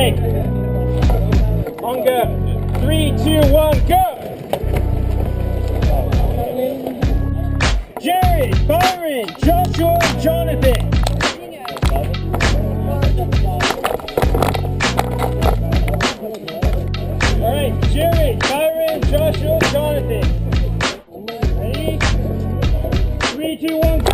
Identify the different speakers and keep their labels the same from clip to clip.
Speaker 1: Alright. Hunger. 3, 2, 1, go! Jerry, Byron, Joshua, Jonathan. Alright, Jerry, Byron, Joshua, Jonathan. Ready? 3, 2, 1, go!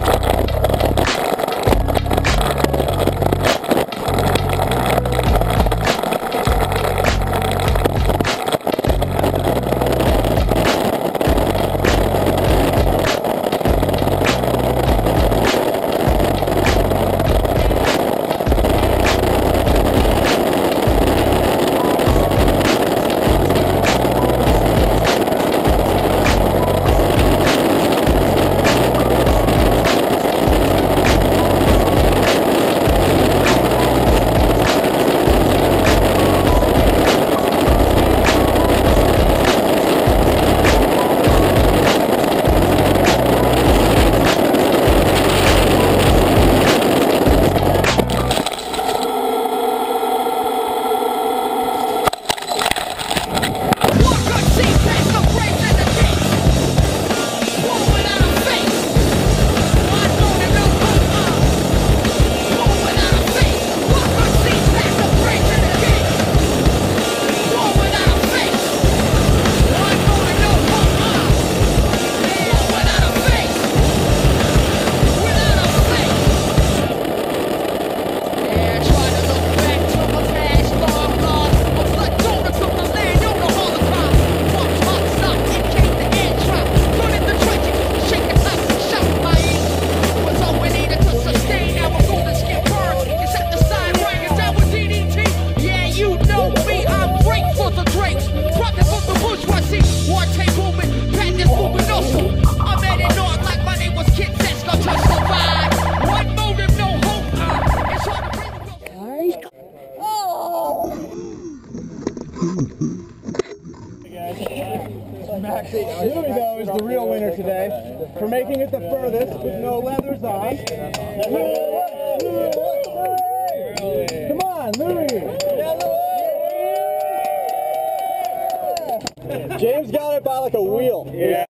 Speaker 1: Louie, though, is the real winner today for making it the furthest with no leathers on. Come on, Louie! James got it by like a wheel. Yeah.